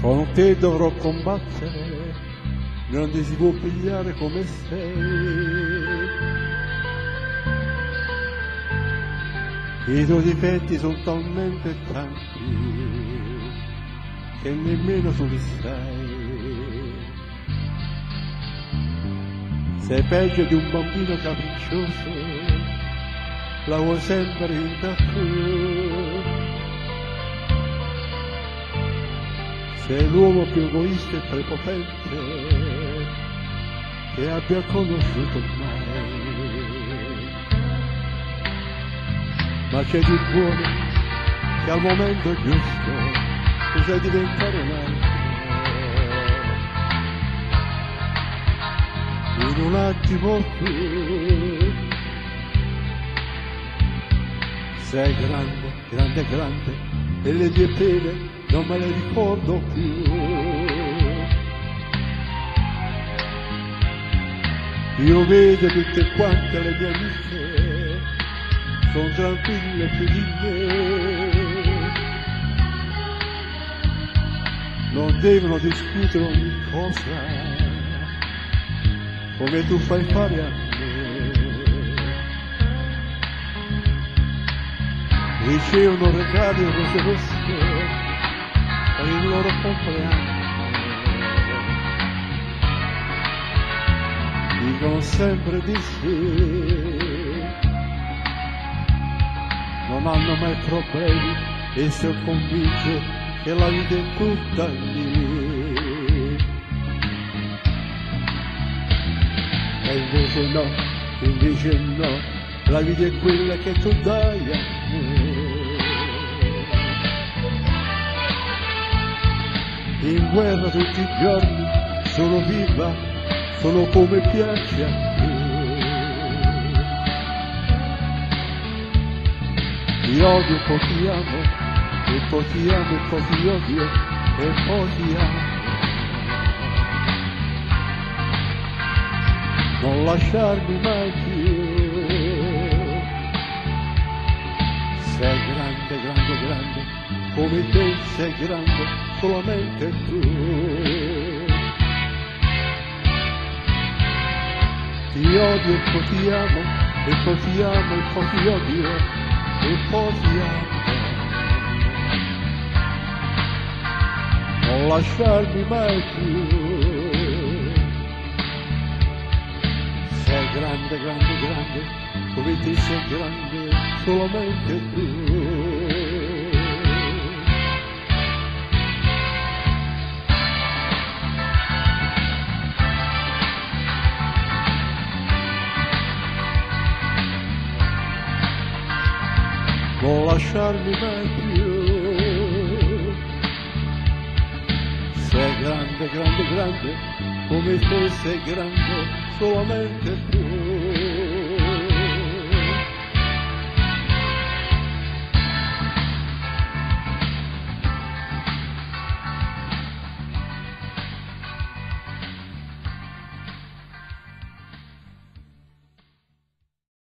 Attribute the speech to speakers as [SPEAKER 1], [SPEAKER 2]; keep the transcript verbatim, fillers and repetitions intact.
[SPEAKER 1] Con te dovrò combattere, non ti si può pigliare come sei. I tuoi difetti sono talmente tanti che nemmeno tu li sai. Sei peggio di un bambino capriccioso, la vuoi sempre in tattoo. Sei l'uomo più egoista e prepotente che abbia conosciuto mai. Ma c'è di buono che al momento giusto tu sai diventare un altro. In un attimo tu sei grande, grande, grande e le mie pene non me le ricordo più. Io vedo tutte quante le mie amiche, sono tranquille più di me. Non devono discutere ogni cosa come tu fai fare a me. Ricevono regali e rose rosse per il loro compleanno. Dicono sempre di sì, non hanno mai problemi e si convince che la vita è tutta lì. E invece no, invece no, la vita è quella che tu dai a me. In guerra tutti i giorni sono viva, sono come piace a te. Ti odio, poi ti amo, e poi ti amo, e poi ti odio, e poi ti amo. Non lasciarmi mai più. Sei grande, grande, grande, come te sei grande, solamente tu. Ti odio e poi ti amo, e poi ti amo, e poi ti odio, e poi ti amo. Non lasciarmi mai più. Sei grande, grande, grande, come te sei grande, solamente tu. Non lasciarmi mai più. Sei grande, grande, grande, come te sei grande, solamente tu.